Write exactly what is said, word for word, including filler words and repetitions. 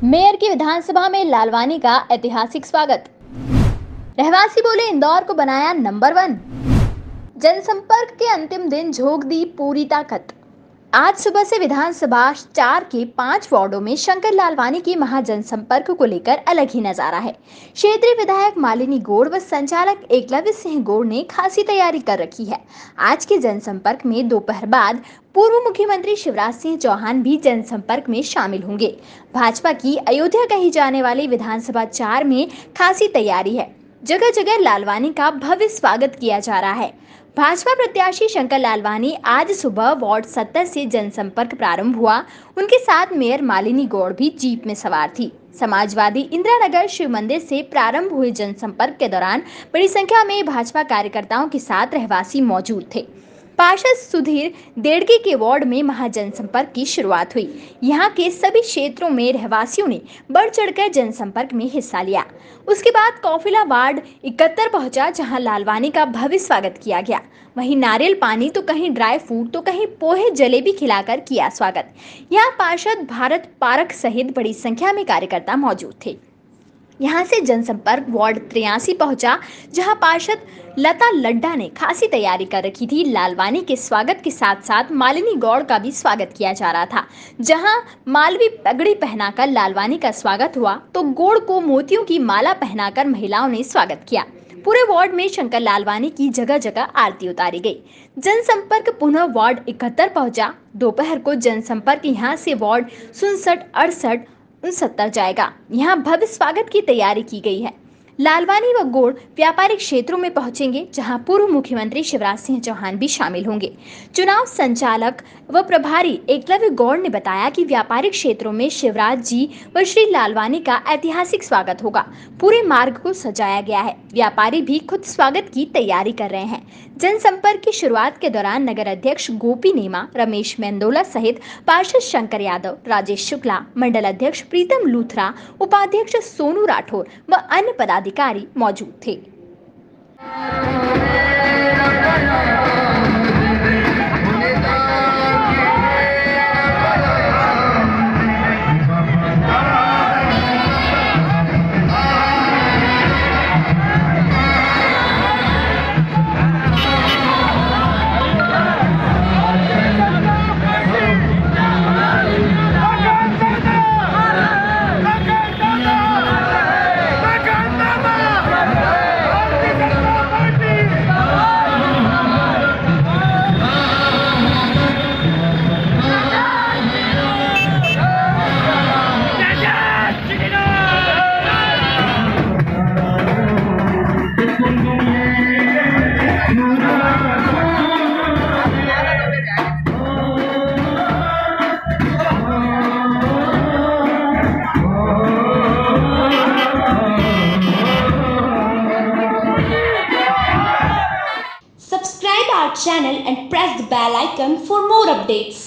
Mayor की विधानसभा में लालवानी का ऐतिहासिक स्वागत। रहवासी बोले इंदौर को बनाया नंबर वन। जनसंपर्क के अंतिम दिन झोंक दी पूरी ताकत। आज सुबह से विधानसभा चार के पांच वार्डों में शंकर लालवानी की महाजनसंपर्क को लेकर अलग ही नजारा है। क्षेत्रीय विधायक मालिनी गौड़ व संचालक एकलव्य सिंह गौड़ ने खासी तैयारी कर रखी है। आज के जनसंपर्क में दोपहर बाद पूर्व मुख्यमंत्री शिवराज सिंह चौहान भी जनसंपर्क में शामिल होंगे। भाजपा की अयोध्या कही जाने वाली विधानसभा चार में खासी तैयारी है। जगह जगह लालवानी का भव्य स्वागत किया जा रहा है। भाजपा प्रत्याशी शंकर लालवानी आज सुबह वार्ड सत्तर से जनसंपर्क प्रारंभ हुआ। उनके साथ मेयर मालिनी गौड़ भी जीप में सवार थी। समाजवादी इंदिरा नगर शिव मंदिर से प्रारंभ हुए जनसंपर्क के दौरान बड़ी संख्या में भाजपा कार्यकर्ताओं के साथ रहवासी मौजूद थे। पार्षद सुधीर देड़के के वार्ड में महाजनसंपर्क की शुरुआत हुई। यहाँ के सभी क्षेत्रों में रहवासियों ने बढ़ चढ़कर जनसंपर्क में हिस्सा लिया। उसके बाद कौफिला वार्ड इकहत्तर पहुंचा, जहां लालवानी का भव्य स्वागत किया गया। वहीं नारियल पानी तो कहीं ड्राई फ्रूट तो कहीं पोहे जलेबी खिलाकर किया स्वागत। यहाँ पार्षद भारत पारख सहित बड़ी संख्या में कार्यकर्ता मौजूद थे। यहाँ से जनसंपर्क वार्ड तिरासी पहुंचा, जहां पार्षद लता लड्डा ने खासी तैयारी कर रखी थी। लालवानी के स्वागत के साथ साथ मालिनी गौड़ का भी स्वागत किया जा रहा था। जहां मालवी पगड़ी पहनाकर लालवानी का स्वागत हुआ तो गौड़ को मोतियों की माला पहनाकर महिलाओं ने स्वागत किया। पूरे वार्ड में शंकर लालवानी की जगह जगह आरती उतारी गई। जनसंपर्क पुनः वार्ड इकहत्तर पहुंचा। दोपहर को जनसंपर्क यहां से वार्ड उनसठ अड़सठ उनसत्तर जाएगा। यहाँ भव्य स्वागत की तैयारी की गई है। लालवानी व गौड़ व्यापारिक क्षेत्रों में पहुंचेंगे, जहां पूर्व मुख्यमंत्री शिवराज सिंह चौहान भी शामिल होंगे। चुनाव संचालक व प्रभारी एकलव्य गौड़ ने बताया कि व्यापारिक क्षेत्रों में शिवराज जी व श्री लालवानी का ऐतिहासिक स्वागत होगा। पूरे मार्ग को सजाया गया है। व्यापारी भी खुद स्वागत की तैयारी कर रहे हैं। जनसंपर्क की शुरुआत के दौरान नगर अध्यक्ष गोपी नेमा, रमेश मेंदोला सहित पार्षद शंकर यादव, राजेश शुक्ला, मंडल अध्यक्ष प्रीतम लूथरा, उपाध्यक्ष सोनू राठौर व अन्य पदाधिकारी मौजूद थे। Subscribe our channel and press the bell icon for more updates.